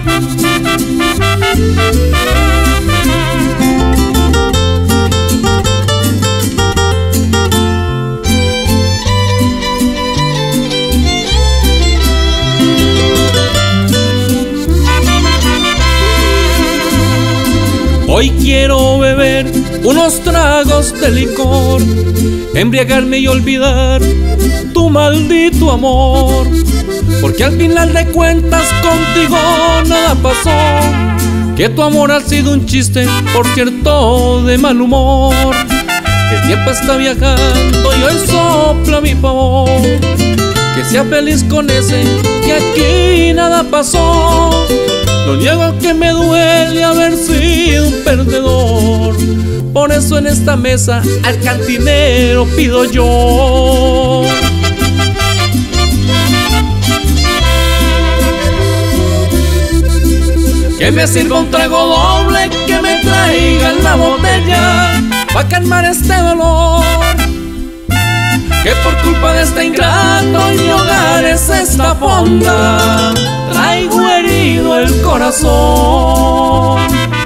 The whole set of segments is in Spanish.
Hoy quiero beber unos tragos de licor, embriagarme y olvidar tu maldito amor, porque al final de cuentas contigo nada pasó, que tu amor ha sido un chiste, por cierto, de mal humor. El tiempo está viajando y hoy sopla a mi favor, que sea feliz con ese, que aquí nada pasó. No niego que me duele haber sido un perdedor, por eso en esta mesa al cantinero pido yo. Que me sirva un trago doble, que me traiga la botella, pa' calmar este dolor, que por culpa de este ingrato en mi hogar es esta fonda, traigo herido el corazón.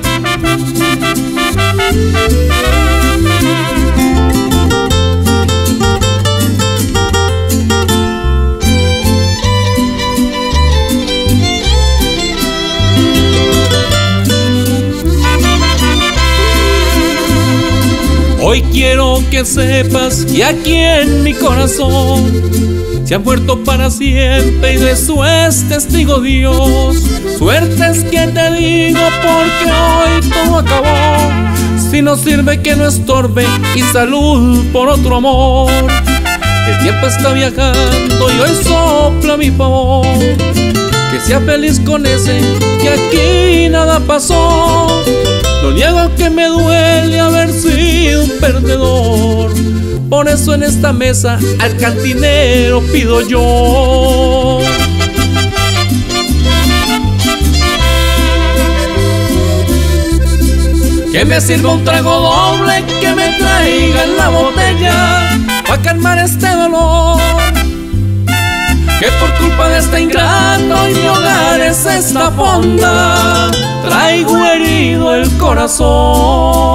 Hoy quiero que sepas que aquí en mi corazón se ha muerto para siempre y de eso es testigo Dios. Suerte es que te digo porque hoy todo acabó, si no sirve que no estorbe y salud por otro amor. El tiempo está viajando y hoy sopla a mi favor, que sea feliz con ese, que aquí nada pasó. No niego que me duele haber sido un perdedor, por eso en esta mesa al cantinero pido yo. Que me sirva un trago doble, que me traiga la botella, pa' calmar este dolor, que por culpa de este ingrato en mi hogar es esta fonda, traigo herido el corazón.